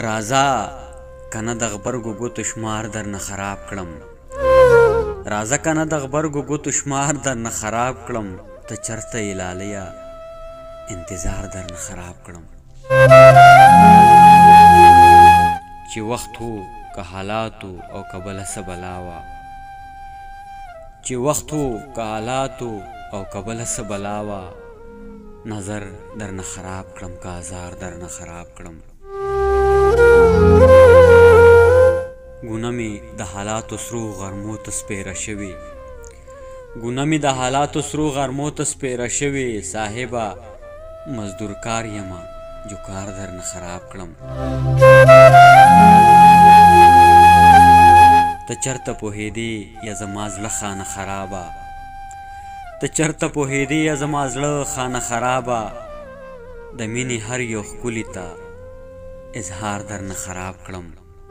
راځه کنه د غبرګو ګوتو شمار درنه خراب کړم، راځه کنه د غبرګو ګوتو شمار درنه خراب کړم، ته چرته یې لاليه انتظار درنه خراب کړم. چې وخت وو که حالاتو او که بله څه بلا وه، چې وخت وو که حالاتو او که بله څه بلا وه، نظر درنه خراب کړم که ازار درنه خراب کړم. ګونه مې د حالاتو سرو غرمو ته سپېره شوې، ګونه مې د حالاتو سرو غرمو ته سپېره شوې، صاحبه مزدور کار یمه جو کار درنه خراب کړم. ته چرته پوهېدې یا زما زړه خانه خرابه، ته چرته پوهېدې یا زما زړه خانه خرابه، د مینې هر یو ښکلي ته اظهار درنه خراب کړم.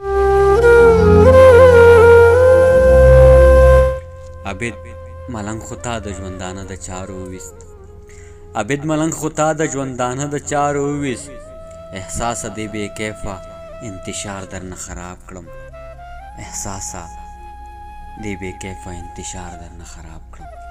عبید ملنګ خو تا د ژوندانه د چارو وویست، عبید ملنګ خو تا د ژوندانه د چارو وویست، احساسه دې بې کیفه انتشار درنه خراب کړم، احساسه دې بې کیفه انتشار درنه خراب کړم.